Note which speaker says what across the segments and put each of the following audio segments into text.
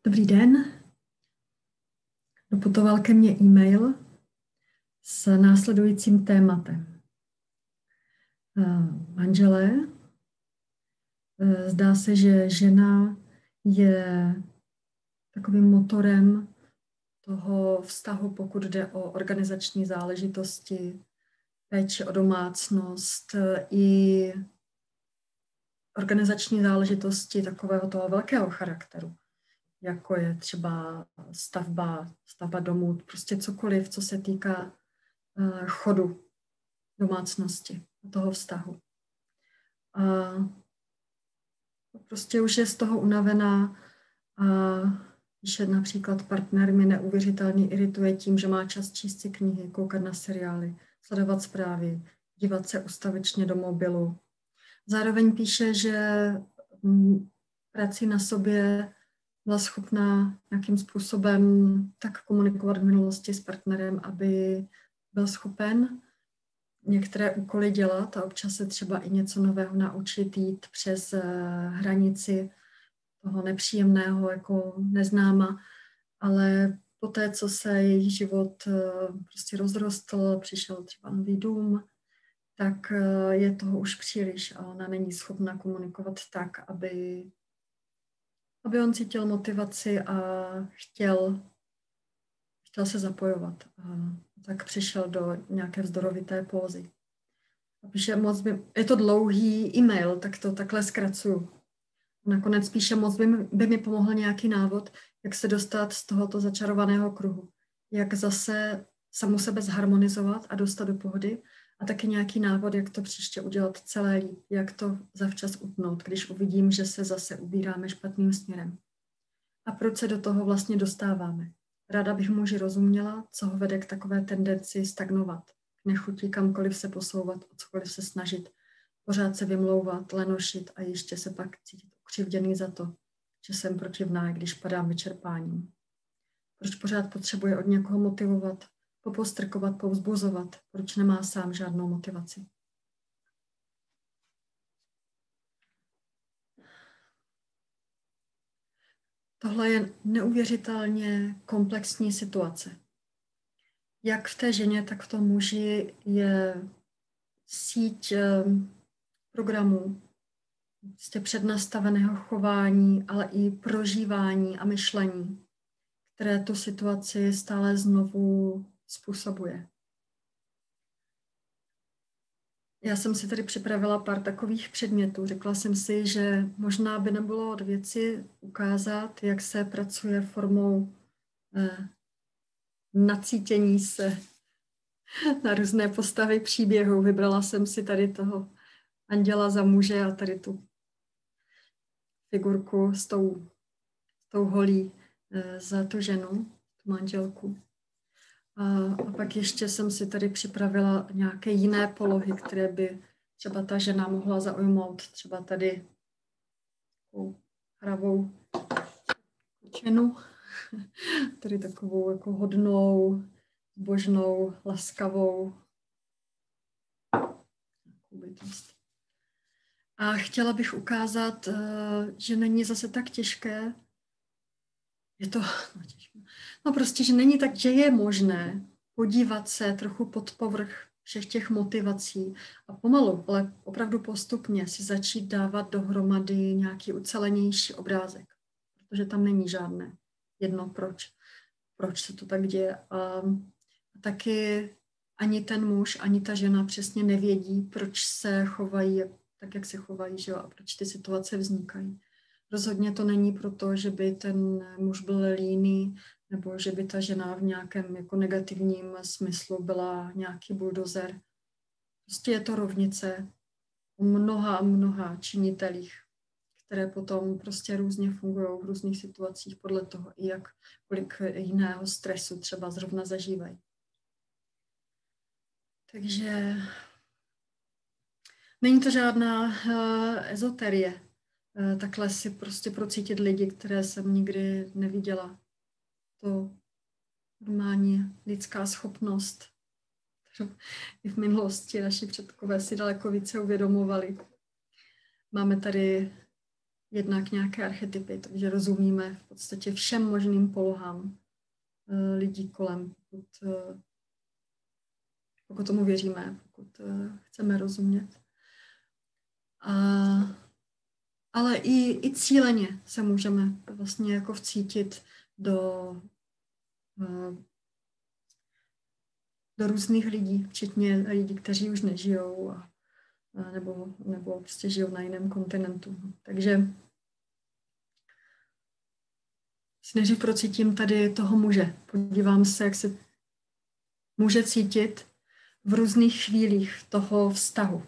Speaker 1: Dobrý den. Doputoval ke mně e-mail s následujícím tématem. Manželé, zdá se, že žena je takovým motorem toho vztahu, pokud jde o organizační záležitosti, péči o domácnost i organizační záležitosti takového toho velkého charakteru, jako je třeba stavba domů, prostě cokoliv, co se týká chodu domácnosti a toho vztahu. A prostě už je z toho unavená a že například partner mi neuvěřitelně irituje tím, že má čas číst si knihy, koukat na seriály, sledovat zprávy, dívat se ustavičně do mobilu. Zároveň píše, že prací na sobě byla schopná nějakým způsobem tak komunikovat v minulosti s partnerem, aby byl schopen některé úkoly dělat a občas se třeba i něco nového naučit, jít přes hranici toho nepříjemného jako neznáma, ale poté, co se její život prostě rozrostl, přišel třeba nový dům, tak je toho už příliš a ona není schopna komunikovat tak, aby on cítil motivaci a chtěl se zapojovat. A tak přišel do nějaké vzdorovité pózy. Je to dlouhý e-mail, tak to takhle zkracuju. Nakonec píše, moc by mi pomohl nějaký návod, jak se dostat z tohoto začarovaného kruhu. Jak zase samu sebe zharmonizovat a dostat do pohody. A taky nějaký návod, jak to příště udělat celé líp, jak to zavčas utnout, když uvidím, že se zase ubíráme špatným směrem. A proč se do toho vlastně dostáváme? Ráda bych muži rozuměla, co ho vede k takové tendenci stagnovat, k nechutí kamkoliv se posouvat, o cokoliv se snažit, pořád se vymlouvat, lenošit a ještě se pak cítit ukřivděný za to, že jsem protivná, když padám vyčerpáním. Proč pořád potřebuje od někoho motivovat, popostrkovat, povzbuzovat, proč nemá sám žádnou motivaci. Tohle je neuvěřitelně komplexní situace. Jak v té ženě, tak v tom muži je síť programů, prostě přednastaveného chování, ale i prožívání a myšlení, které tu situaci stále znovu způsobuje. Já jsem si tady připravila pár takových předmětů. Řekla jsem si, že možná by nebylo od věci ukázat, jak se pracuje formou nacítění se na různé postavy příběhů. Vybrala jsem si tady toho anděla za muže a tady tu figurku s tou holí za tu ženu, tu manželku. A pak ještě jsem si tady připravila nějaké jiné polohy, které by třeba ta žena mohla zaujmout. Třeba tady takovou hravou kočenu, tady takovou jako hodnou, zbožnou, laskavou bytost. A chtěla bych ukázat, že není zase tak těžké, prostě, že není tak, že je možné podívat se trochu pod povrch všech těch motivací a pomalu, ale opravdu postupně si začít dávat dohromady nějaký ucelenější obrázek, protože tam není žádné jedno proč se to tak děje. A taky ani ten muž, ani ta žena přesně nevědí, proč se chovají tak, jak se chovají, že jo, a proč ty situace vznikají. Rozhodně to není proto, že by ten muž byl líný, nebo že by ta žena v nějakém jako negativním smyslu byla nějaký buldozer. Prostě je to rovnice o mnoha činitelích, které potom prostě různě fungují v různých situacích podle toho, i kolik jiného stresu třeba zrovna zažívají. Takže není to žádná ezoterie. Takhle si prostě procítit lidi, které jsem nikdy neviděla. To normální lidská schopnost, kterou i v minulosti naši předkové si daleko více uvědomovali. Máme tady jednak nějaké archetypy, takže rozumíme v podstatě všem možným polohám lidí kolem, pokud tomu věříme, pokud chceme rozumět. Ale i cíleně se můžeme vlastně jako vcítit do různých lidí, včetně lidí, kteří už nežijou nebo prostě žijou na jiném kontinentu. Takže si nejdřív procítím tady toho muže. Podívám se, jak se může cítit v různých chvílích toho vztahu.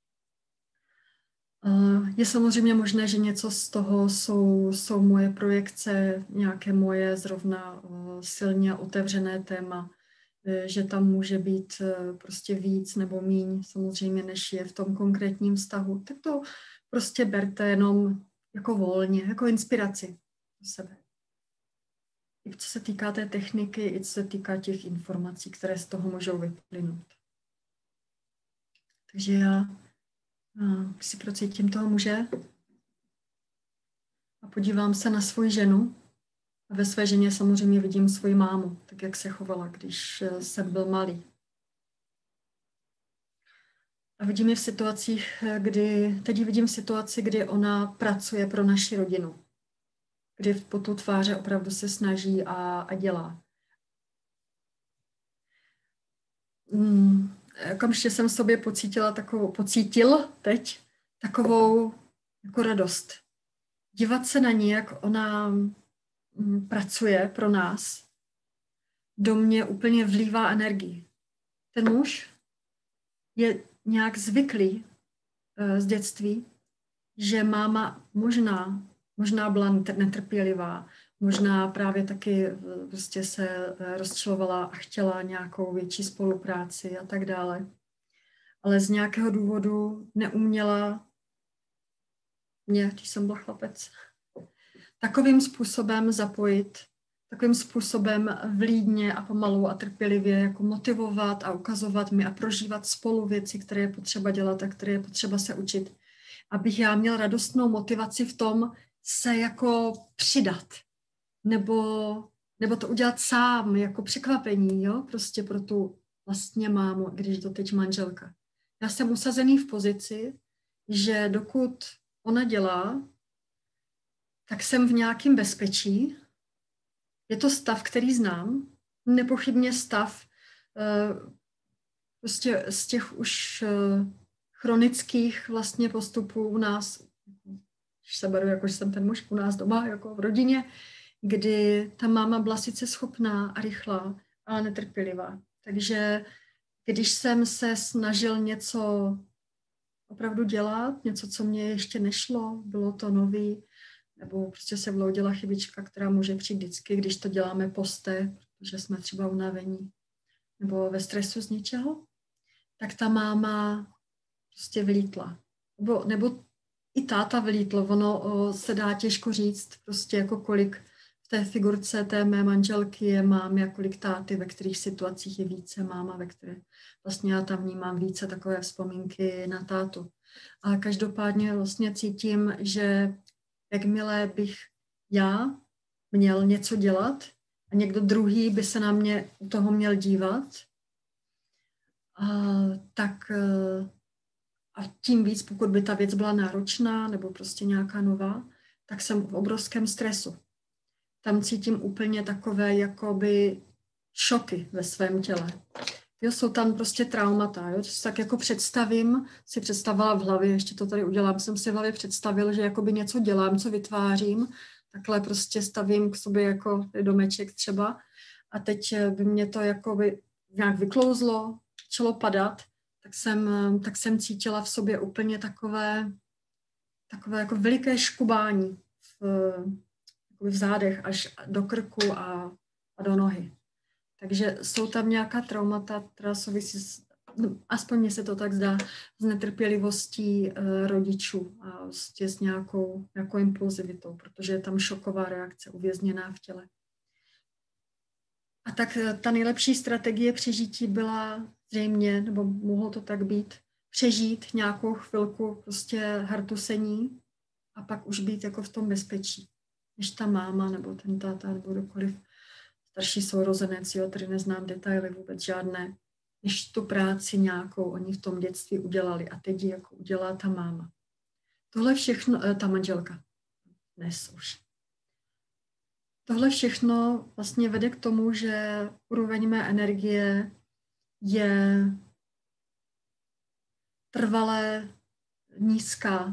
Speaker 1: Je samozřejmě možné, že něco z toho jsou moje projekce, nějaké moje zrovna silně otevřené téma, že tam může být prostě víc nebo míň, samozřejmě, než je v tom konkrétním vztahu. Tak to prostě berte jenom jako volně, jako inspiraci do sebe. I co se týká té techniky, i co se týká těch informací, které z toho můžou vyplynout. Takže já si procítím toho muže a podívám se na svoji ženu. A ve své ženě samozřejmě vidím svoji mámu, tak jak se chovala, když jsem byl malý. A vidím ji v situacích, teď vidím v situaci, kdy ona pracuje pro naši rodinu. Kdy po tu tváře opravdu se snaží a dělá. Okamžitě jsem v sobě pocítil teď takovou jako radost. Dívat se na ní, jak ona pracuje pro nás, do mě úplně vlívá energii. Ten muž je nějak zvyklý z dětství, že máma možná byla netrpělivá, možná právě taky prostě se rozčilovala a chtěla nějakou větší spolupráci a tak dále. Ale z nějakého důvodu neuměla mě, když jsem byl chlapec, takovým způsobem zapojit, takovým způsobem vlídně a pomalu a trpělivě jako motivovat a ukazovat mi a prožívat spolu věci, které je potřeba dělat a které je potřeba se učit. Abych já měl radostnou motivaci v tom se jako přidat. Nebo to udělat sám, jako překvapení, jo? Prostě pro tu vlastně mámu, když to teď manželka. Já jsem usazený v pozici, že dokud ona dělá, tak jsem v nějakém bezpečí. Je to stav, který znám. Nepochybně stav prostě z těch už chronických vlastně postupů u nás, když se beru, jako že jsem ten muž u nás doma, jako v rodině, kdy ta máma byla sice schopná a rychlá, ale netrpělivá. Takže když jsem se snažil něco opravdu dělat, něco, co mě ještě nešlo, bylo to nový, nebo prostě se vloudila chybička, která může přijít vždycky, když to děláme poste, protože jsme třeba unavení nebo ve stresu z něčeho, tak ta máma prostě vylítla. Nebo i táta vylítl, ono se dá těžko říct, prostě jako kolik v té figurce té mé manželky je mámy a kolik táty, ve kterých situacích je více máma, ve které vlastně já tam vnímám více takové vzpomínky na tátu. Ale každopádně vlastně cítím, že jakmile bych já měl něco dělat a někdo druhý by se na mě u toho měl dívat, tak a tím víc, pokud by ta věc byla náročná nebo prostě nějaká nová, tak jsem v obrovském stresu. Tam cítím úplně takové jakoby šoky ve svém těle. Jo, jsou tam prostě traumata. Jo? Tak jako si představila v hlavě, ještě to tady udělám, jsem si v hlavě představil, že jakoby něco dělám, co vytvářím, takhle prostě stavím k sobě jako domeček třeba a teď by mě to jakoby nějak vyklouzlo, začalo padat, tak jsem cítila v sobě úplně takové jako veliké škubání v zádech až do krku a do nohy. Takže jsou tam nějaká traumata, která souvisí, aspoň mně se to tak zdá, s netrpělivostí rodičů a vlastně s nějakou impulzivitou, protože je tam šoková reakce uvězněná v těle. A tak ta nejlepší strategie přežití byla zřejmě, nebo mohlo to tak být, přežít nějakou chvilku prostě hartusení a pak už být jako v tom bezpečí, než ta máma nebo ten táta nebo kdokoliv starší sourozenec, jo, tady neznám detaily vůbec žádné, než tu práci nějakou oni v tom dětství udělali a teď ji jako udělá ta máma. Tohle všechno, ta manželka, dnes už. Tohle všechno vlastně vede k tomu, že úroveň mé energie je trvale nízká,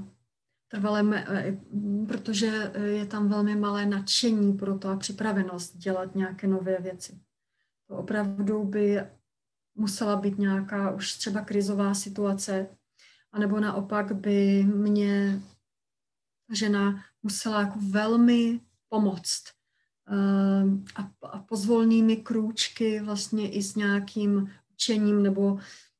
Speaker 1: protože je tam velmi malé nadšení pro to a připravenost dělat nějaké nové věci. To opravdu by musela být nějaká už třeba krizová situace, anebo naopak by mě žena musela jako velmi pomoct a pozvolnými krůčky vlastně i s nějakým učením nebo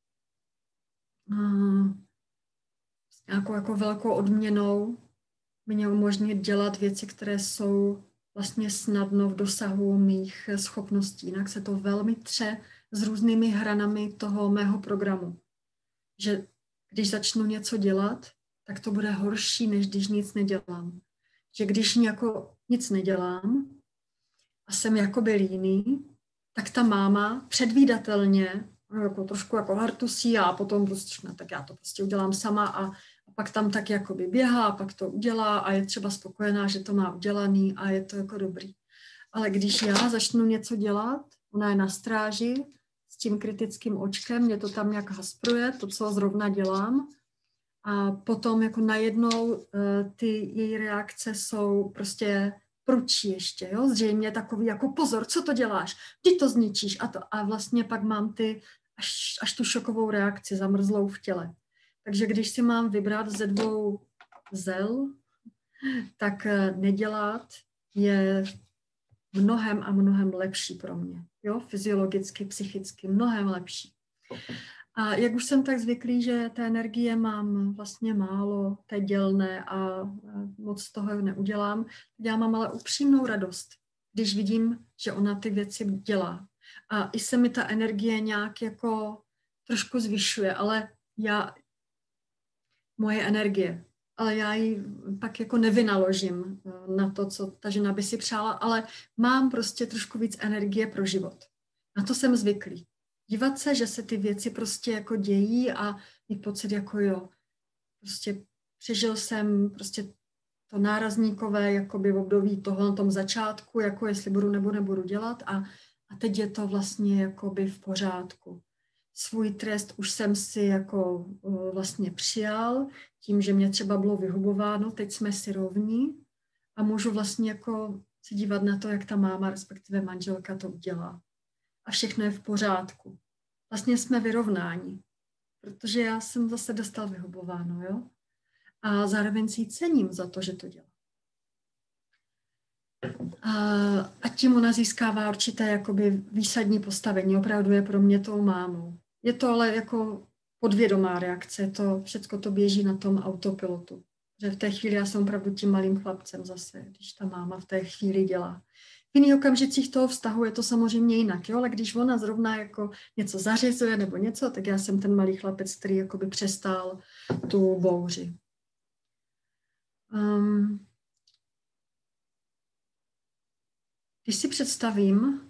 Speaker 1: s nějakou jako velkou odměnou mě umožnit dělat věci, které jsou vlastně snadno v dosahu mých schopností. Jinak se to velmi tře s různými hranami toho mého programu. Že když začnu něco dělat, tak to bude horší, než když nic nedělám. Že když nic nedělám a jsem jakoby líný, tak ta máma předvídatelně jako trošku jako hartusí a potom prostě, tak já to prostě udělám sama a pak tam tak jakoby běhá a pak to udělá a je třeba spokojená, že to má udělaný a je to jako dobrý. Ale když já začnu něco dělat, ona je na stráži s tím kritickým očkem, mě to tam nějak haspruje, to, co zrovna dělám, a potom jako najednou ty její reakce jsou prostě prudší ještě, jo? Zřejmě takový jako pozor, co to děláš, ty to zničíš a vlastně pak mám ty až tu šokovou reakci zamrzlou v těle. Takže když si mám vybrat ze dvou zel, tak nedělat je mnohem a mnohem lepší pro mě. Jo? Fyziologicky, psychicky mnohem lepší. A jak už jsem tak zvyklý, že té energie mám vlastně málo, té dělné a moc toho neudělám, já mám ale upřímnou radost, když vidím, že ona ty věci dělá. A i se mi ta energie nějak jako trošku zvyšuje, ale moje energie, ale já ji pak jako nevynaložím na to, co ta žena by si přála, ale mám prostě trošku víc energie pro život. Na to jsem zvyklý. Dívat se, že se ty věci prostě jako dějí a mít pocit jako jo, prostě přežil jsem prostě to nárazníkové jakoby v období toho na tom začátku, jako jestli budu nebo nebudu dělat a teď je to vlastně jakoby v pořádku. Svůj trest už jsem si jako vlastně přijal, tím, že mě třeba bylo vyhubováno, teď jsme si rovní a můžu vlastně jako se dívat na to, jak ta máma, respektive manželka to udělá. A všechno je v pořádku. Vlastně jsme vyrovnáni, protože já jsem zase dostal vyhubováno, jo? A zároveň si ji cením za to, že to dělá. A tím ona získává určité jakoby výsadní postavení. Opravdu je pro mě tou mámou. Je to ale jako podvědomá reakce. Všechno to běží na tom autopilotu. Že v té chvíli já jsem opravdu tím malým chlapcem zase, když ta máma v té chvíli dělá. V jiných okamžicích toho vztahu je to samozřejmě jinak, jo? Ale když ona zrovna jako něco zařizuje nebo něco, tak já jsem ten malý chlapec, který jakoby přestál tu bouři. Když si představím,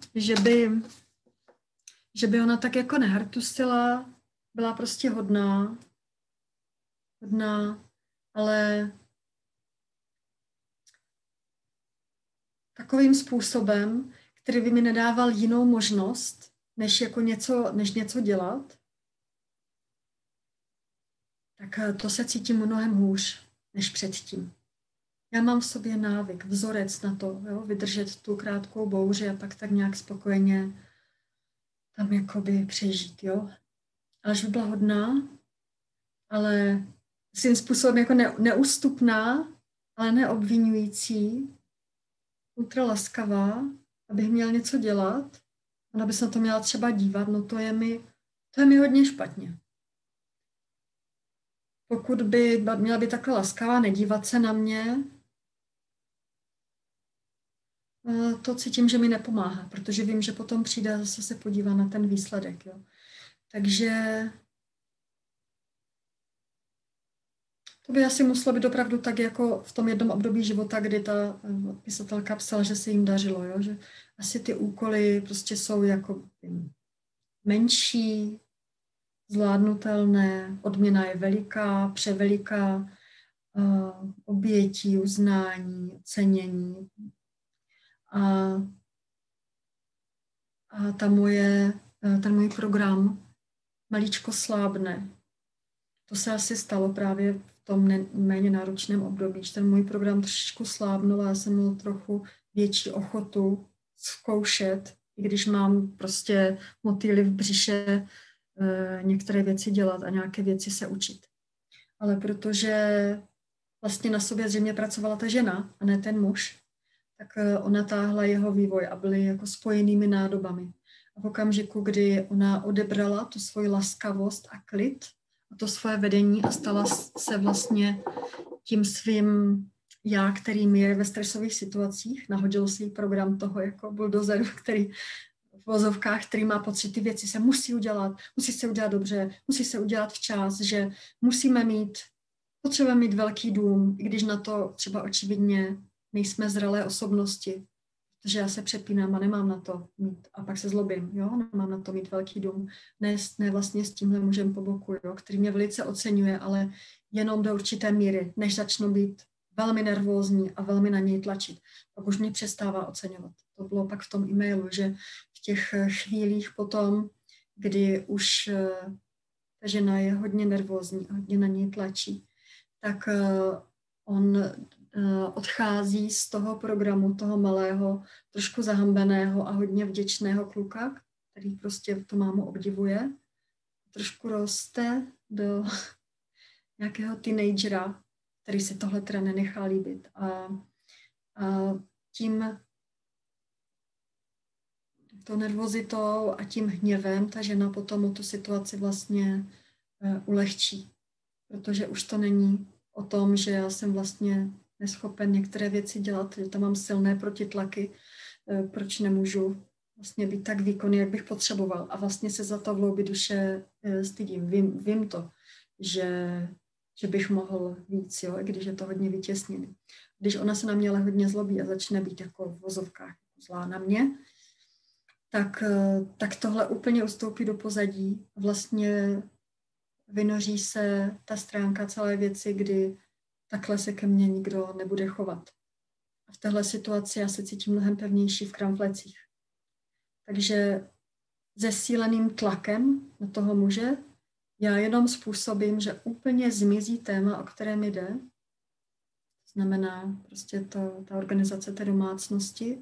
Speaker 1: že by ona tak jako nehartusila, byla prostě hodná, ale takovým způsobem, který by mi nedával jinou možnost, než něco dělat, tak to se cítím mnohem hůř než předtím. Já mám v sobě návyk, vzorec na to, jo, vydržet tu krátkou bouři a pak tak nějak spokojeně tam jakoby přežít, jo. Ale až by byla hodná, ale svým způsobem jako neústupná, ale neobvinující, ultra laskavá, abych měl něco dělat, ona by se na to měla třeba dívat, no to je mi hodně špatně. Pokud by měla být takhle laskavá, nedívat se na mě, to cítím, že mi nepomáhá, protože vím, že potom přijde a zase se podívá na ten výsledek. Jo. Takže To by asi muselo být opravdu tak, jako v tom jednom období života, kdy ta pisatelka psala, že se jim dařilo, jo? Že asi ty úkoly prostě jsou jako menší, zvládnutelné, odměna je veliká, převeliká, obětí, uznání, cenění. A ten můj program maličko slábne. To se asi stalo právě v tom méně náročném období, že ten můj program trošičku slábnul a já jsem měl trochu větší ochotu zkoušet, i když mám prostě motýly v břiše některé věci dělat a nějaké věci se učit. Ale protože vlastně na sobě zřejmě pracovala ta žena a ne ten muž, tak ona táhla jeho vývoj a byly jako spojenými nádobami. A v okamžiku, kdy ona odebrala tu svoji laskavost a klid a to svoje vedení a stala se vlastně tím svým já, kterým je ve stresových situacích, nahodil si jí program toho jako buldozeru, který v vozovkách, který má pocit, ty věci se musí se udělat dobře, musí se udělat včas, že potřebujeme mít velký dům, i když na to třeba očividně nejsme zralé osobnosti, protože já se přepínám a nemám na to mít. A pak se zlobím, jo, nemám na to mít velký dům. Ne vlastně s tímhle mužem po boku, jo, který mě velice oceňuje, ale jenom do určité míry, než začnu být velmi nervózní a velmi na něj tlačit. Pak už mě přestává oceňovat. To bylo pak v tom e-mailu, že v těch chvílích potom, kdy už ta žena je hodně nervózní a hodně na něj tlačí, tak on odchází z toho programu, toho malého, trošku zahambeného a hodně vděčného kluka, který prostě to mámu obdivuje. Trošku roste do nějakého teenagera, který si tohle teda nenechá líbit. A tím tou nervozitou a tím hněvem ta žena potom tu situaci vlastně ulehčí. Protože už to není o tom, že já jsem vlastně neschopen některé věci dělat, že tam mám silné protitlaky, proč nemůžu vlastně být tak výkonný, jak bych potřeboval. A vlastně se za to v hloubi duše stydím. Vím to, že bych mohl víc, jo, i když je to hodně vytěsněný. Když ona se na mě ale hodně zlobí a začne být jako v vozovkách zlá na mě, tak tohle úplně ustoupí do pozadí. Vlastně vynoří se ta stránka celé věci, kdy takhle se ke mně nikdo nebude chovat. A v téhle situaci já se cítím mnohem pevnější v kramflecích. Takže zesíleným tlakem na toho muže já jenom způsobím, že úplně zmizí téma, o kterém jde. To znamená prostě ta organizace té domácnosti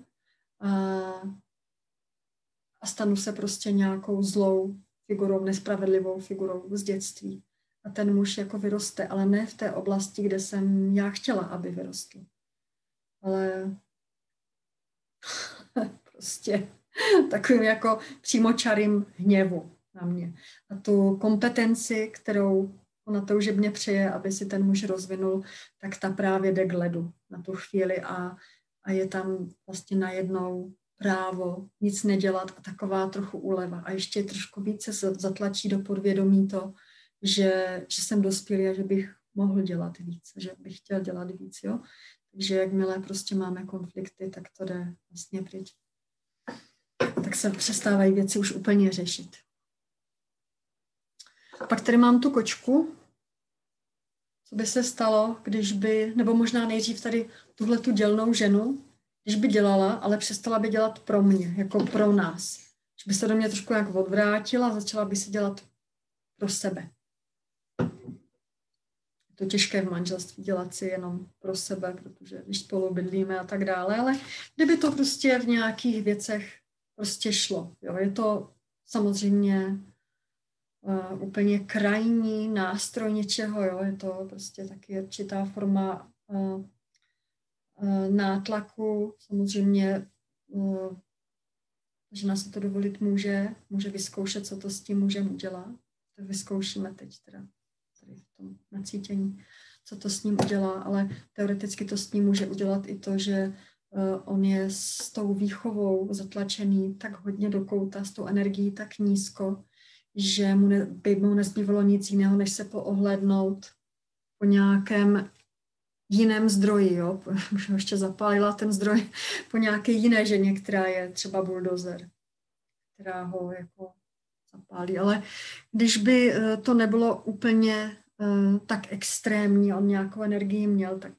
Speaker 1: a stanu se prostě nějakou zlou figurou, nespravedlivou figurou z dětství. A ten muž jako vyroste, ale ne v té oblasti, kde jsem já chtěla, aby vyrostl. Ale prostě takovým jako přímočarým hněvu na mě. A tu kompetenci, kterou ona toužebně přeje, aby si ten muž rozvinul, tak ta právě jde k ledu na tu chvíli a je tam vlastně najednou právo nic nedělat a taková trochu úleva. A ještě trošku více se zatlačí do podvědomí to, že jsem dospělý a že bych mohl dělat víc, že bych chtěl dělat víc, jo. Takže jakmile prostě máme konflikty, tak to jde vlastně pryč. Tak se přestávají věci už úplně řešit. A pak tady mám tu kočku. Co by se stalo, nebo možná nejdřív tady tuhletu dělnou ženu, když by dělala, ale přestala by dělat pro mě, jako pro nás. Že by se do mě trošku jak odvrátila a začala by se dělat pro sebe. Je to těžké v manželství dělat si jenom pro sebe, protože když spolu bydlíme a tak dále, ale kdyby to prostě v nějakých věcech prostě šlo. Jo? Je to samozřejmě úplně krajní nástroj něčeho, jo? Je to prostě taky určitá forma nátlaku. Samozřejmě žena se to dovolit může vyzkoušet, co to s tím mužem udělá. To vyzkoušíme teď teda tady v tom nacítění, co to s ním udělá, ale teoreticky to s ním může udělat i to, že on je s tou výchovou zatlačený tak hodně do kouta, s tou energií tak nízko, že by mu nezbývalo nic jiného, než se poohlédnout po nějakém jiném zdroji, jo, už ještě zapálila ten zdroj po nějaké jiné ženě, která je třeba buldozer, která ho jako zapálí. Ale když by to nebylo úplně tak extrémní, on nějakou energii měl, tak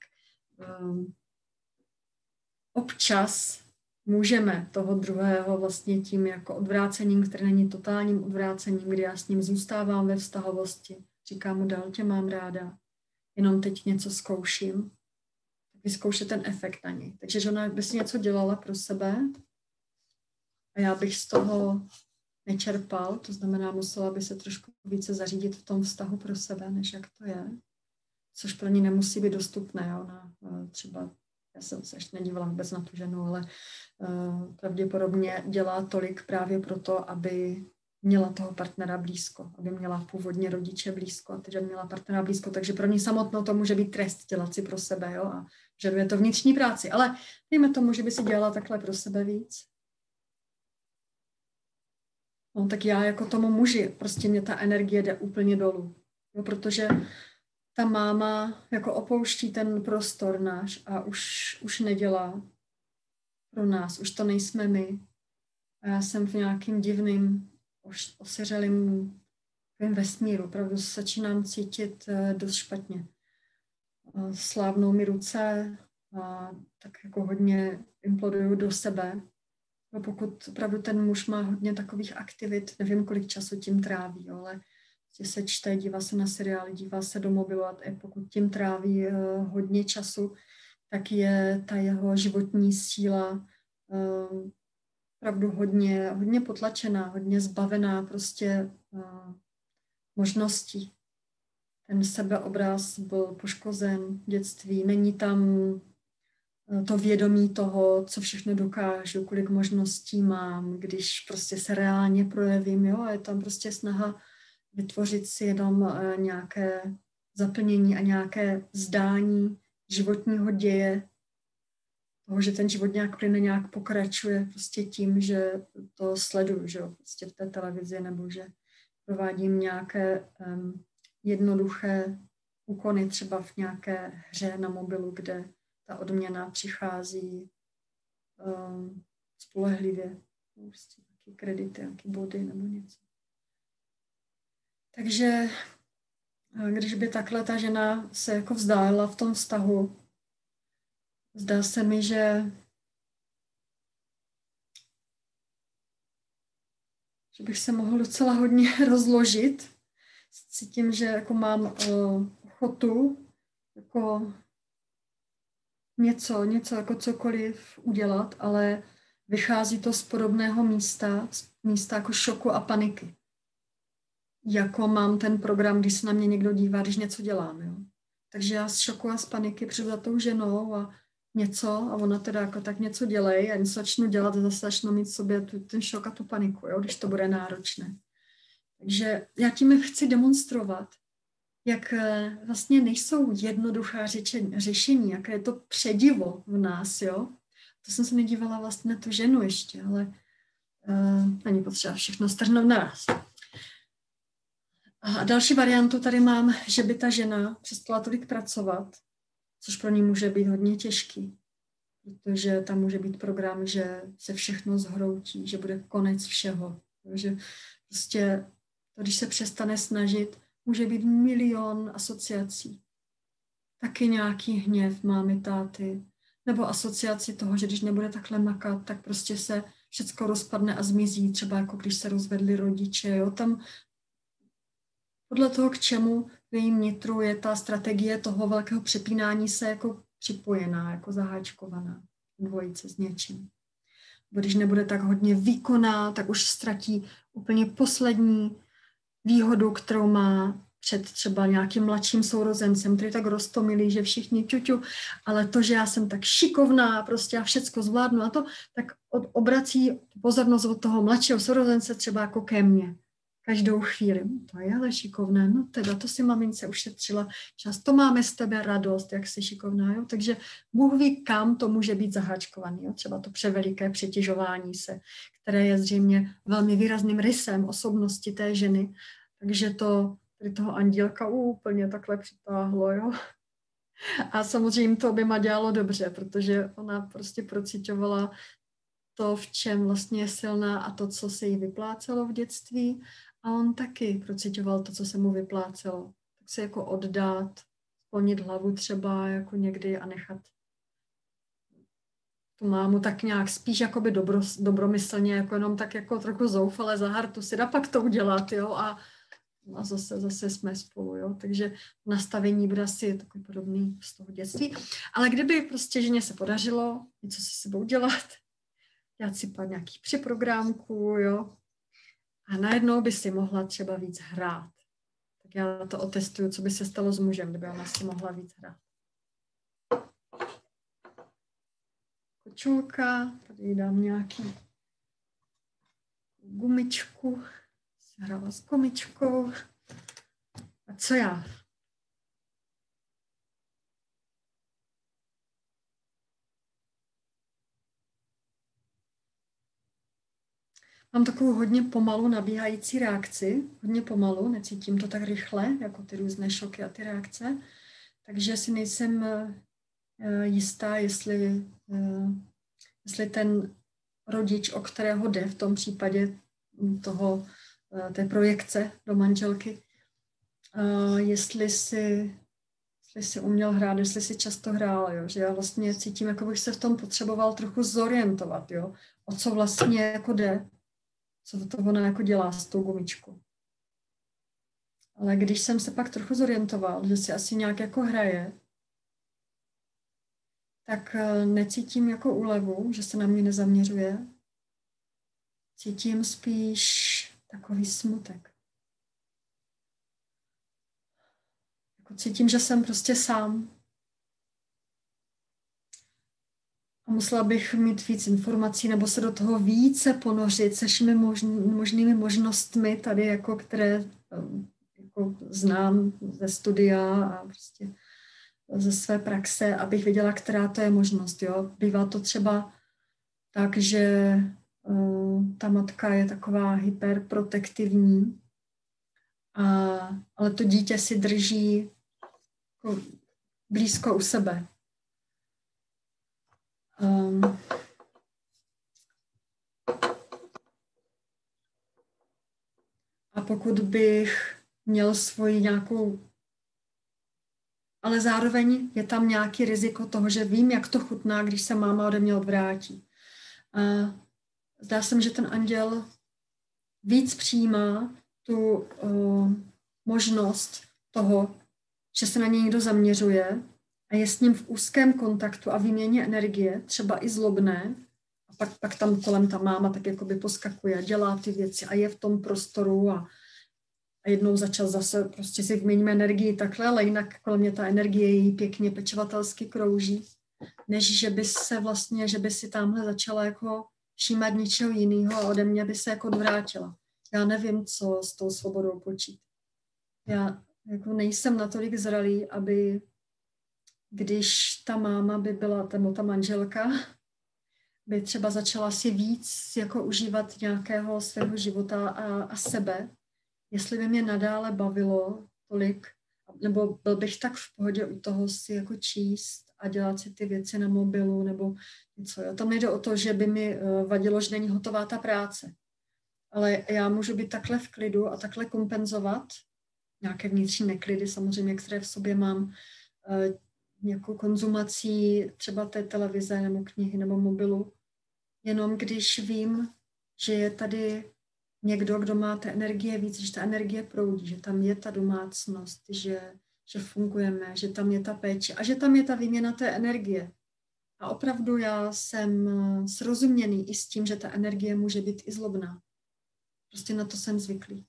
Speaker 1: občas můžeme toho druhého vlastně tím jako odvrácením, které není totálním odvrácením, kdy já s ním zůstávám ve vztahovosti, říkám mu dál tě mám ráda, jenom teď něco zkouším, vyzkoušet ten efekt na něj. Takže že ona by si něco dělala pro sebe a já bych z toho nečerpal, to znamená, musela by se trošku více zařídit v tom vztahu pro sebe, než jak to je, což pro ní nemusí být dostupné. Ona třeba, já jsem se ještě nedívala vůbec na tu ženu, ale pravděpodobně dělá tolik právě proto, aby měla toho partnera blízko, aby měla původně rodiče blízko a teď měla partnera blízko, takže pro ní samotnou to může být trest dělat si pro sebe, jo, a žaduje to vnitřní práci, ale dejme tomu, že by si dělala takhle pro sebe víc. No tak já jako tomu muži, prostě mě ta energie jde úplně dolů, jo, protože ta máma jako opouští ten prostor náš a už nedělá pro nás, už to nejsme my. A já jsem v nějakým divným, osiřelým vesmíru, opravdu začínám cítit dost špatně. Slávnou mi ruce a tak jako hodně imploduju do sebe. No pokud opravdu ten muž má hodně takových aktivit, nevím, kolik času tím tráví, ale se čte, dívá se na seriály, dívá se do mobilu a pokud tím tráví hodně času, tak je ta jeho životní síla opravdu hodně potlačená, hodně zbavená prostě možností. Ten sebeobraz byl poškozen v dětství, není tam to vědomí toho, co všechno dokážu, kolik možností mám, když prostě se reálně projevím, jo, a je tam prostě snaha vytvořit si jenom nějaké zaplnění a nějaké zdání životního děje, toho, že ten život nějak plyne, nějak pokračuje prostě tím, že to sleduju, že jo, prostě v té televizi, nebo že provádím nějaké jednoduché úkony třeba v nějaké hře na mobilu, kde ta odměna přichází spolehlivě, prostě nějaké kredity, nějaké body nebo něco. Takže když by takhle ta žena se jako vzdálila v tom vztahu, zdá se mi, že bych se mohl docela hodně rozložit. Cítím, že jako mám ochotu jako něco jako cokoliv udělat, ale vychází to z podobného místa jako šoku a paniky. Jako mám ten program, když se na mě někdo dívá, když něco dělám. Jo? Takže já z šoku a z paniky přijdu za tou ženou a něco, a ona teda jako tak něco dělej a něco začnu dělat a zase začnu mít v sobě ten šok a tu paniku, jo? Když to bude náročné. Takže já tím chci demonstrovat, jak vlastně nejsou jednoduchá řešení, jaké je to předivo v nás, jo. To jsem se nedívala vlastně na tu ženu ještě, ale není potřeba všechno strhnout naraz. A další variantu tady mám, že by ta žena přestala tolik pracovat, což pro ní může být hodně těžký, protože tam může být program, že se všechno zhroutí, že bude konec všeho, že prostě to, když se přestane snažit, může být milion asociací. Taky nějaký hněv mámy, táty, nebo asociaci toho, že když nebude takhle makat, tak prostě se všecko rozpadne a zmizí, třeba jako když se rozvedli rodiče. Jo? Tam podle toho, k čemu v jejím nitru je ta strategie toho velkého přepínání se jako připojená, jako zaháčkovaná, dvojice s něčím. Bo když nebude tak hodně výkonná, tak už ztratí úplně poslední výhodu, kterou má před třeba nějakým mladším sourozencem, který tak roztomilý, že všichni ťuťu, ale to, že já jsem tak šikovná, prostě já všecko zvládnu a to, tak obrací pozornost od toho mladšího sourozence třeba jako ke mně. Každou chvíli. To je ale šikovné, no teda to si mamince ušetřila čas, to máme z tebe radost, jak jsi šikovná, jo? Takže Bůh ví, kam to může být zaháčkovaný, jo? Třeba to převeliké přetěžování se, které je zřejmě velmi výrazným rysem osobnosti té ženy, takže tady toho andělka úplně takhle přitáhlo, jo. A samozřejmě to oběma dělalo dobře, protože ona prostě procitovala to, v čem vlastně je silná a to, co se jí vyplácelo v dětství. A on taky procitoval to, co se mu vyplácelo. Tak se jako oddát, sklonit hlavu třeba jako někdy a nechat tu mámu tak nějak spíš jakoby dobromyslně, jako jenom tak jako trochu zoufale za hartu si dá pak to udělat, jo, a zase jsme spolu, jo, takže nastavení bude asi takový podobný z toho dětství. Ale kdyby prostě ženě se podařilo něco se sebou dělat, dělat si pak nějaký připrogramku, jo, a najednou by si mohla třeba víc hrát. Tak já to otestuju, co by se stalo s mužem, kdyby ona si mohla víc hrát. Kočulka, tady dám nějaký gumičku, hrála s gumičkou. A co já? Mám takovou hodně pomalu nabíhající reakci, hodně pomalu, necítím to tak rychle, jako ty různé šoky a ty reakce, takže si nejsem jistá, jestli ten rodič, o kterého jde v tom případě té projekce do manželky, jestli si uměl hrát, jestli si často hrál, jo? Že já vlastně cítím, jako bych se v tom potřeboval trochu zorientovat, jo? O co vlastně jako jde, co to ona jako dělá s tou gumičkou. Ale když jsem se pak trochu zorientoval, že si asi nějak jako hraje, tak necítím jako úlevu, že se na mě nezaměřuje. Cítím spíš takový smutek. Jako cítím, že jsem prostě sám. A musela bych mít víc informací nebo se do toho více ponořit se všemi možnými možnostmi tady, jako které jako znám ze studia a prostě ze své praxe, abych věděla, která to je možnost. Jo? Bývá to třeba tak, že ta matka je taková hyperprotektivní, ale to dítě si drží jako blízko u sebe. A pokud bych měl svoji nějakou... Ale zároveň je tam nějaký riziko toho, že vím, jak to chutná, když se máma ode mě odvrátí. A zdá se mi, že ten anděl víc přijímá tu možnost toho, že se na něj někdo zaměřuje a je s ním v úzkém kontaktu a výměně energie, třeba i zlobné, a pak tam kolem ta máma tak jakoby poskakuje, dělá ty věci a je v tom prostoru a jednou za čas zase prostě si vyměníme energii takhle, ale jinak kolem mě ta energie jí pěkně pečovatelsky krouží, než že by si tamhle začala jako všímat něčeho jiného a ode mě by se jako odvrátila. Já nevím, co s tou svobodou počít. Já jako nejsem natolik zralý, aby když ta máma by byla, ta manželka, by třeba začala si víc jako užívat nějakého svého života a sebe, jestli by mě nadále bavilo tolik, nebo byl bych tak v pohodě u toho si jako číst a dělat si ty věci na mobilu nebo něco. Jo. Tam nejde o to, že by mi vadilo, že není hotová ta práce. Ale já můžu být takhle v klidu a takhle kompenzovat nějaké vnitřní neklidy, samozřejmě, které v sobě mám, nějakou konzumací třeba té televize nebo knihy nebo mobilu, jenom když vím, že je tady někdo, kdo má té energie víc, že ta energie proudí, že tam je ta domácnost, že fungujeme, že tam je ta péče a že tam je ta výměna té energie. A opravdu já jsem srozuměný i s tím, že ta energie může být i zlobná. Prostě na to jsem zvyklý.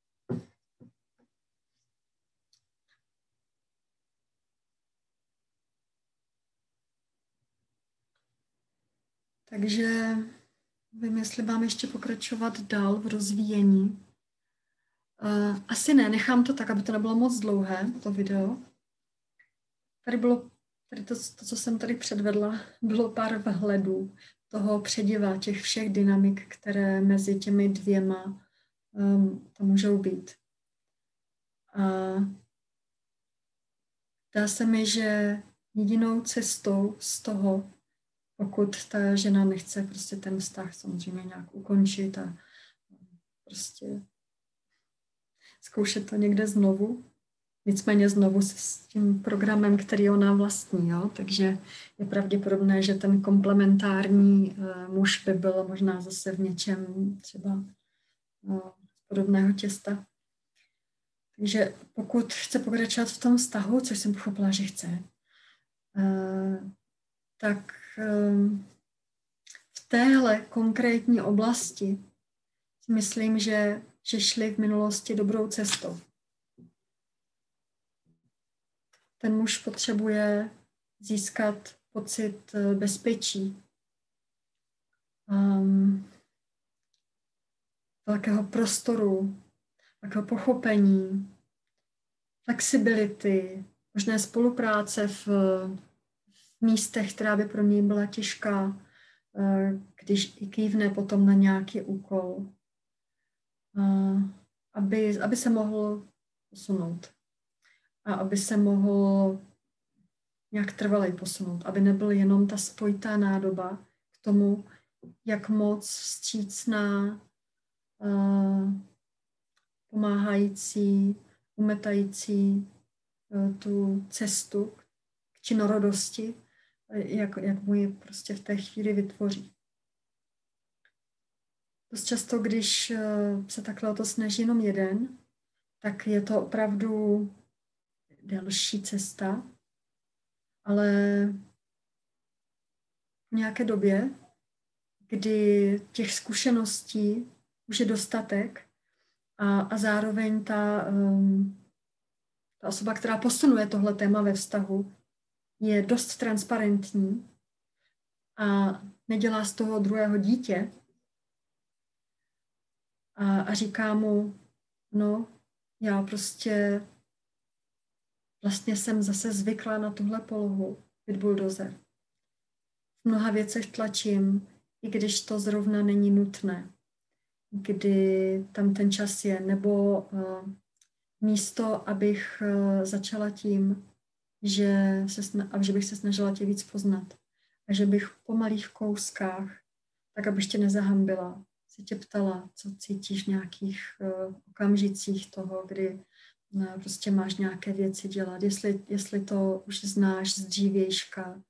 Speaker 1: Takže vím, jestli mám ještě pokračovat dál v rozvíjení. Asi ne, nechám to tak, aby to nebylo moc dlouhé, to video. Tady to, co jsem tady předvedla, bylo pár vhledů toho přediva těch všech dynamik, které mezi těmi dvěma tam můžou být. A dá se mi, že jedinou cestou z toho, pokud ta žena nechce prostě ten vztah samozřejmě nějak ukončit a prostě zkoušet to někde znovu, nicméně znovu s tím programem, který ona vlastní, jo? Takže je pravděpodobné, že ten komplementární muž by byl možná zase v něčem třeba podobného těsta. Takže pokud chce pokračovat v tom vztahu, což jsem pochopila, že chce, tak v téhle konkrétní oblasti si myslím, že šli v minulosti dobrou cestou. Ten muž potřebuje získat pocit bezpečí, velkého prostoru, velkého pochopení, flexibility, možné spolupráce v místech, která by pro něj byla těžká, když i kývne potom na nějaký úkol, aby se mohl posunout a aby se mohl nějak trvalej posunout, aby nebyl jenom ta spojitá nádoba k tomu, jak moc vstřícná, pomáhající, umetající tu cestu k činorodosti, jak mu ji prostě v té chvíli vytvoří. Dost často, když se takhle o to snaží jenom jeden, tak je to opravdu delší cesta, ale v nějaké době, kdy těch zkušeností už je dostatek a zároveň ta osoba, která posunuje tohle téma ve vztahu, je dost transparentní a nedělá z toho druhého dítě a říká mu, no, já prostě vlastně jsem zase zvykla na tuhle polohu, být buldozer. V mnoha věcech tlačím, i když to zrovna není nutné, kdy tam ten čas je, nebo místo, abych začala tím, že bych se snažila tě víc poznat a že bych po malých kouskách, tak abych tě nezahambila, se tě ptala, co cítíš v nějakých okamžicích toho, kdy prostě máš nějaké věci dělat, jestli to už znáš z dřívějška,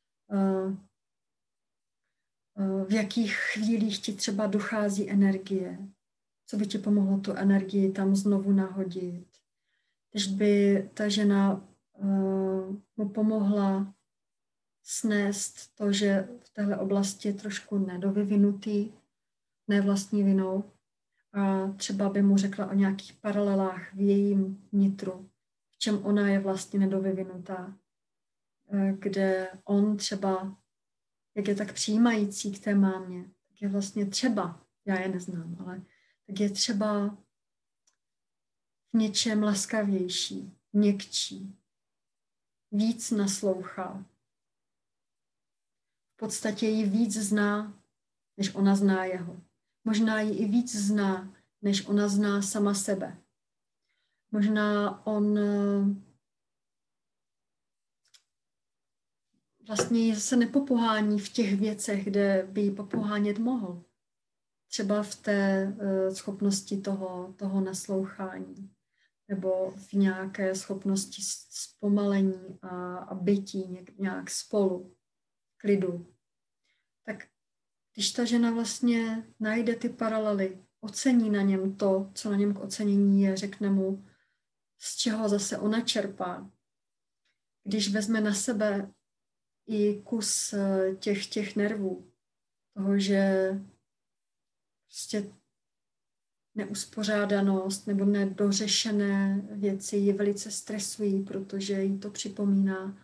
Speaker 1: v jakých chvílích ti třeba dochází energie, co by ti pomohlo tu energii tam znovu nahodit. Když by ta žena mu pomohla snést to, že v téhle oblasti je trošku nedovyvinutý, ne vlastní vinou, a třeba by mu řekla o nějakých paralelách v jejím nitru, v čem ona je vlastně nedovyvinutá, kde on třeba, jak je tak přijímající k té mámě, tak je vlastně třeba, já je neznám, ale tak je třeba v něčem laskavější, měkčí, víc naslouchá. V podstatě ji víc zná, než ona zná jeho. Možná ji i víc zná, než ona zná sama sebe. Možná on vlastně se nepopohání v těch věcech, kde by ji popohánět mohl. Třeba v té schopnosti toho naslouchání nebo v nějaké schopnosti zpomalení a bytí nějak spolu, klidu. Tak když ta žena vlastně najde ty paralely, ocení na něm to, co na něm k ocenění je, řekne mu, z čeho zase ona čerpá. Když vezme na sebe i kus těch nervů, toho, že prostě neuspořádanost nebo nedořešené věci ji velice stresují, protože jí to připomíná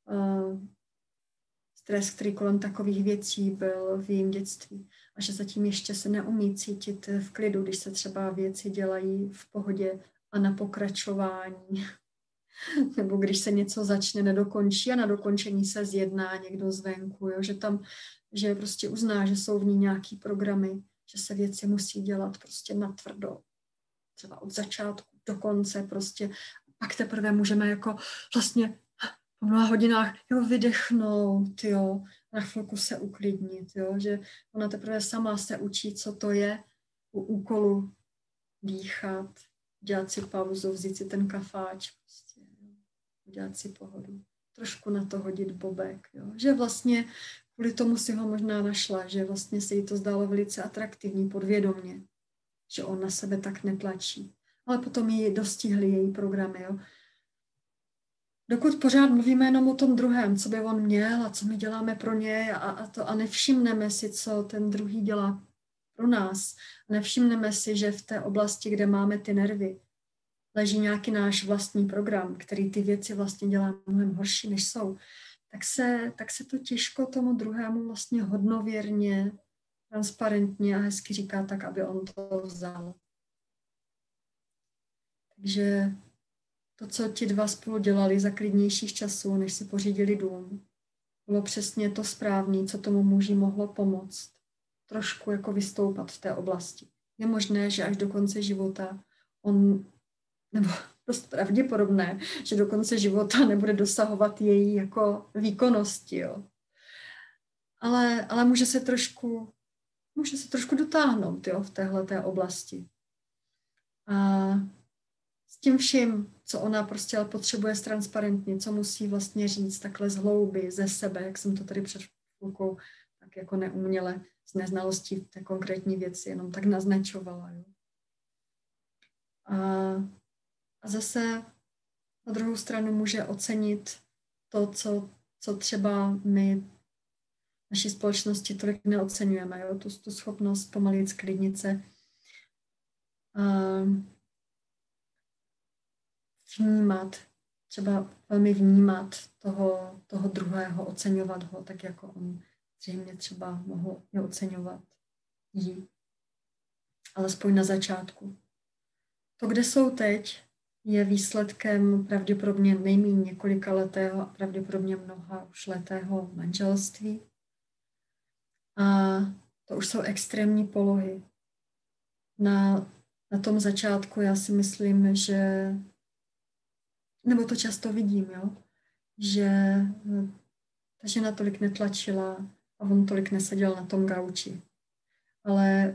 Speaker 1: stres, který kolem takových věcí byl v jejím dětství. A že zatím ještě se neumí cítit v klidu, když se třeba věci dělají v pohodě a na pokračování. Nebo když se něco začne, nedokončí a na dokončení se zjedná někdo zvenku, jo? Že prostě uzná, že jsou v ní nějaký programy, že se věci musí dělat prostě natvrdo. Třeba od začátku do konce prostě. Pak teprve můžeme jako vlastně po mnoha hodinách vydechnout, na chvilku se uklidnit, že ona teprve sama se učí, co to je u úkolu dýchat, dělat si pauzu, vzít si ten kafáč, prostě, udělat si pohodu. Trošku na to hodit bobek, že vlastně kvůli tomu si ho možná našla, že vlastně se jí to zdálo velice atraktivní podvědomě, že on na sebe tak netlačí. Ale potom ji dostihly její programy, Dokud pořád mluvíme jenom o tom druhém, co by on měl a co my děláme pro něj a nevšimneme si, co ten druhý dělá pro nás. Nevšimneme si, že v té oblasti, kde máme ty nervy, leží nějaký náš vlastní program, který ty věci vlastně dělá mnohem horší, než jsou, tak se to těžko tomu druhému vlastně hodnověrně, transparentně a hezky říká tak, aby on to vzal. Takže to, co ti dva spolu dělali za klidnějších časů, než si pořídili dům, bylo přesně to správné, co tomu muži mohlo pomoct. Trošku jako vystoupat v té oblasti. Je možné, že až do konce života nebo dost pravděpodobné, že do konce života nebude dosahovat její jako výkonnosti, Ale může se trošku dotáhnout, v téhleté oblasti. A s tím vším, co ona prostě potřebuje ztransparentnit, co musí vlastně říct takhle z hlouby, ze sebe, jak jsem to tady před chvilkou tak jako neuměle z neznalostí té konkrétní věci jenom tak naznačovala. A zase na druhou stranu může ocenit to, co třeba my v naší společnosti tolik neocenujeme, tu schopnost pomalit sklidnit se. Vnímat, třeba velmi vnímat toho druhého, oceňovat ho, tak jako on zřejmě třeba mohl oceňovat jí. Alespoň na začátku. To, kde jsou teď, je výsledkem pravděpodobně nejméně několika letého a pravděpodobně mnoha už letého manželství. A to už jsou extrémní polohy. Na tom začátku já si myslím, že nebo to často vidím, že ta žena tolik netlačila a on tolik neseděl na tom gauči. Ale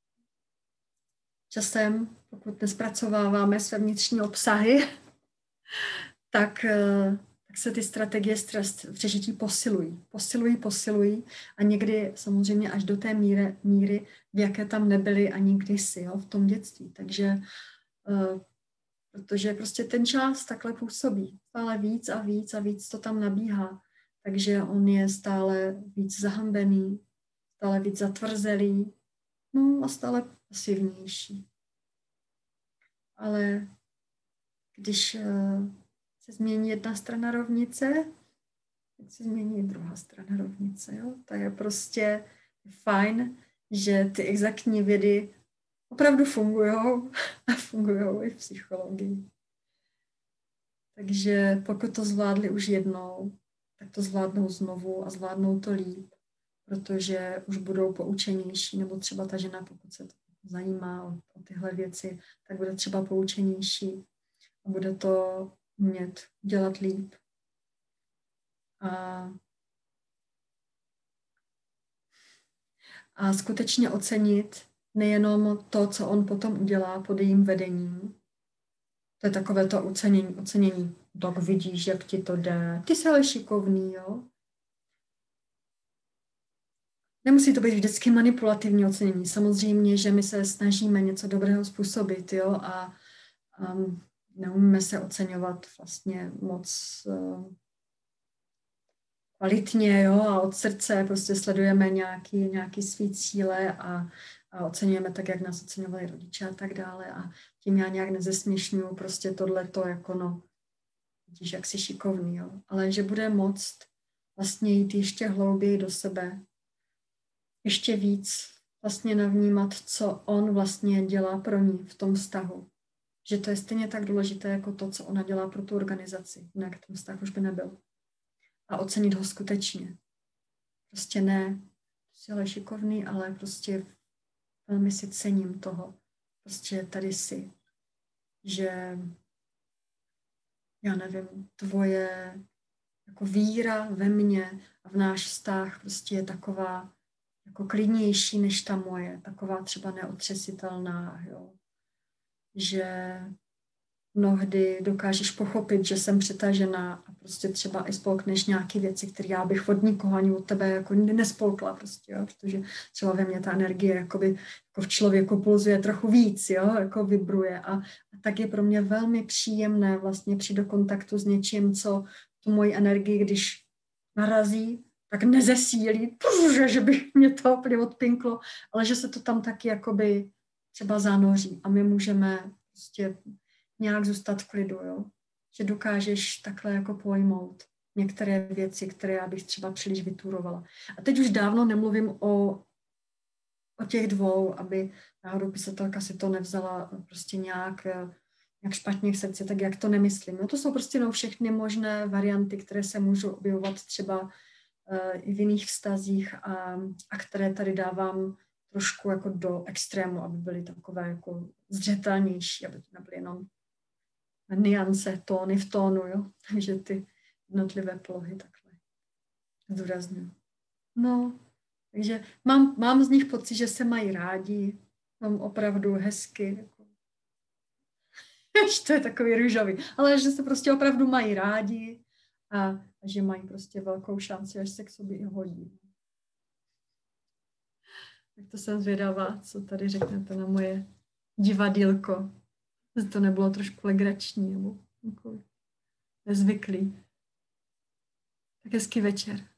Speaker 1: časem, pokud nespracováváme své vnitřní obsahy, tak se ty strategie stres přežití posilují a někdy samozřejmě až do té míry, v jaké tam nebyly ani kdysi, v tom dětství. Takže protože prostě ten čas takhle působí. Stále víc a víc a víc to tam nabíhá. Takže on je stále víc zahambený, stále víc zatvrzelý, a stále pasivnější. Ale když se změní jedna strana rovnice, tak se změní i druhá strana rovnice. To je prostě fajn, že ty exaktní vědy opravdu fungujou a fungujou i v psychologii. Takže pokud to zvládli už jednou, tak to zvládnou znovu a zvládnou to líp, protože už budou poučenější, nebo třeba ta žena, pokud se to zajímá o tyhle věci, tak bude třeba poučenější a bude to umět dělat líp. A skutečně ocenit nejenom to, co on potom udělá pod jejím vedením. To je takové to ocenění. Tak vidíš, jak ti to jde. Ty jsi ale šikovný, Nemusí to být vždycky manipulativní ocenění. Samozřejmě, že my se snažíme něco dobrého způsobit, a neumíme se oceňovat vlastně moc kvalitně, a od srdce prostě sledujeme nějaký svý cíle a oceňujeme tak, jak nás oceňovali rodiče a tak dále a tím já nějak nezesměšňuju prostě tohleto jako vidíš, jak jsi šikovný, ale že bude moct vlastně jít ještě hlouběji do sebe, ještě víc vlastně navnímat, co on vlastně dělá pro ní v tom vztahu. Že to je stejně tak důležité jako to, co ona dělá pro tu organizaci, jinak ten vztah už by nebyl. A ocenit ho skutečně. Prostě ne, jsi ale šikovný, ale prostě velmi si cením toho. Prostě tady jsi. že já nevím, tvoje jako víra ve mně a v náš vztah prostě je taková jako klidnější než ta moje, taková třeba neotřesitelná, jo. Že mnohdy dokážeš pochopit, že jsem přetažená a prostě třeba i spolkneš nějaké věci, které já bych od nikoho ani od tebe jako nespolkla prostě, jo, protože třeba ve mně ta energie jakoby, jako v člověku pulzuje trochu víc, jo, jako vibruje a tak je pro mě velmi příjemné vlastně přijít do kontaktu s něčím, co tu moji energii, když narazí, tak nezesílí, že by mě to úplně odpinklo, ale že se to tam taky jakoby třeba zanoří a my můžeme prostě nějak zůstat v klidu, jo? Že dokážeš takhle jako pojmout některé věci, které já bych třeba příliš vyturovala. A teď už dávno nemluvím o těch dvou, aby náhodou pisatelka si to nevzala prostě nějak špatně k srdci, tak jak to nemyslím. No to jsou prostě všechny možné varianty, které se můžou objevovat třeba i v jiných vztazích a které tady dávám trošku jako do extrému, aby byly takové jako zřetelnější, aby to nebyly jenom nuance, tóny v tónu, jo? Takže ty jednotlivé polohy takhle zdůrazňuji. No, takže mám z nich pocit, že se mají rádi, mám opravdu hezky, jako, to je takový růžový, ale že se prostě opravdu mají rádi a že mají prostě velkou šanci, až se k sobě i hodí. Tak to jsem zvědavá, co tady řeknete na moje divadýlko. To nebylo trošku legrační nebo nezvyklý. Tak hezký večer.